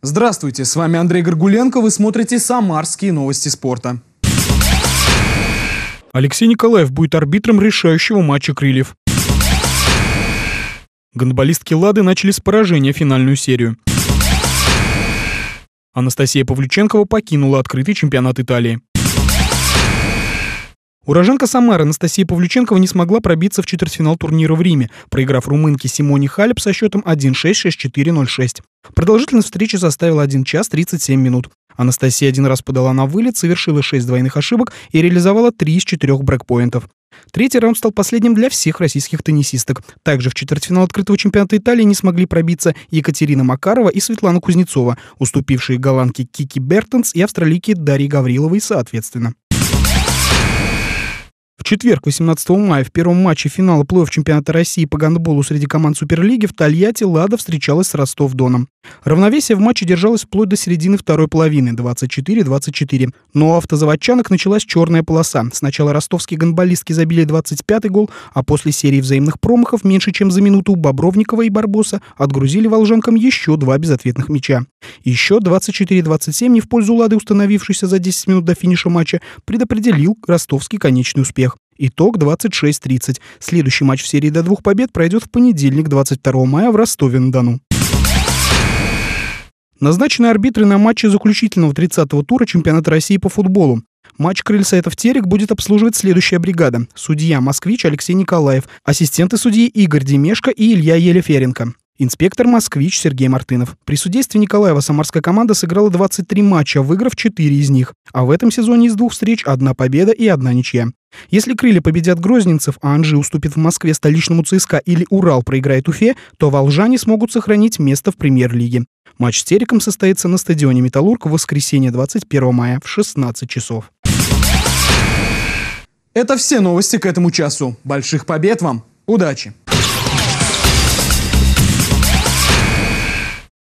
Здравствуйте, с вами Андрей Горгуленко, вы смотрите «Самарские новости спорта». Алексей Николаев будет арбитром решающего матча «Крыльев». Гандболистки «Лады» начали с поражения финальную серию. Анастасия Павлюченкова покинула открытый чемпионат Италии. Уроженка Самары Анастасия Павлюченкова не смогла пробиться в четвертьфинал турнира в Риме, проиграв румынке Симоне Халеп со счетом 1-6, 6-4, 0-6. Продолжительность встречи составила 1 час 37 минут. Анастасия один раз подала на вылет, совершила 6 двойных ошибок и реализовала 3 из 4 брейкпоинтов. Третий раунд стал последним для всех российских теннисисток. Также в четвертьфинал открытого чемпионата Италии не смогли пробиться Екатерина Макарова и Светлана Кузнецова, уступившие голландке Кики Бертенс и австралийке Дарье Гавриловой соответственно. В четверг, 18 мая, в первом матче финала плей-офф чемпионата России по гандболу среди команд Суперлиги в Тольятти «Лада» встречалась с Ростов-Доном. Равновесие в матче держалось вплоть до середины второй половины, 24-24. Но у автозаводчанок началась черная полоса. Сначала ростовские гандболистки забили 25-й гол, а после серии взаимных промахов меньше чем за минуту Бобровникова и Барбоса отгрузили волжанкам еще 2 безответных мяча. Еще 24-27 не в пользу «Лады», установившейся за 10 минут до финиша матча, предопределил ростовский конечный успех. Итог 26-30. Следующий матч в серии до 2 побед пройдет в понедельник, 22 мая в Ростове-на-Дону. Назначены арбитры на матче заключительного 30-го тура чемпионата России по футболу. Матч Крыльсайтов Терек будет обслуживать следующая бригада. Судья «Москвич» Алексей Николаев, ассистенты судьи Игорь Демешко и Илья Елеференко. Инспектор «Москвич» Сергей Мартынов. При судействе Николаева самарская команда сыграла 23 матча, выиграв 4 из них. А в этом сезоне из 2 встреч 1 победа и 1 ничья. Если «Крылья» победят грозненцев, а «Анжи» уступит в Москве столичному ЦСКА или «Урал» проиграет Уфе, то волжане смогут сохранить место в премьер-лиге. Матч с Тереком состоится на стадионе «Металлург» в воскресенье 21 мая в 16 часов. Это все новости к этому часу. Больших побед вам! Удачи!